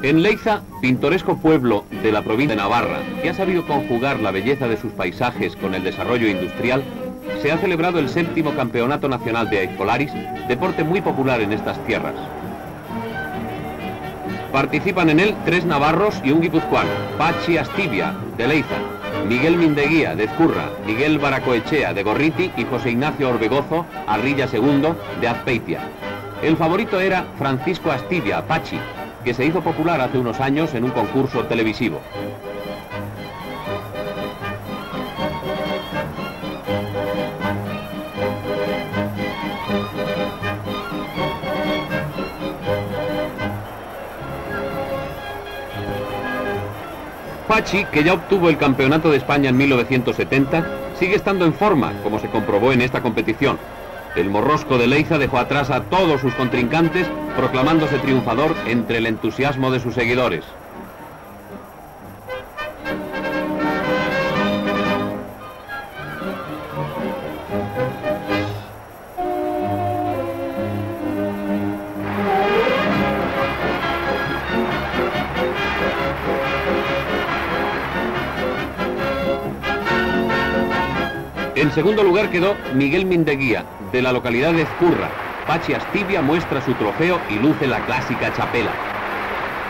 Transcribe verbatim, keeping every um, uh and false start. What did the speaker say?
En Leiza, pintoresco pueblo de la provincia de Navarra, que ha sabido conjugar la belleza de sus paisajes con el desarrollo industrial, se ha celebrado el séptimo Campeonato Nacional de Aizkolaris, deporte muy popular en estas tierras. Participan en él tres navarros y un guipuzcoano: Patxi Astivia, de Leiza, Miguel Mindeguía, de Ezcurra, Miguel Baracoechea, de Gorriti, y José Ignacio Orbegozo, Arrilla segundo, de Azpeitia. El favorito era Francisco Astivia, Patxi, que se hizo popular hace unos años en un concurso televisivo. Patxi, que ya obtuvo el Campeonato de España en mil novecientos setenta, sigue estando en forma, como se comprobó en esta competición. El morrosco de Leiza dejó atrás a todos sus contrincantes, proclamándose triunfador entre el entusiasmo de sus seguidores. En segundo lugar quedó Miguel Mindeguía, de la localidad de Ezcurra. Patxi Astivia muestra su trofeo y luce la clásica chapela.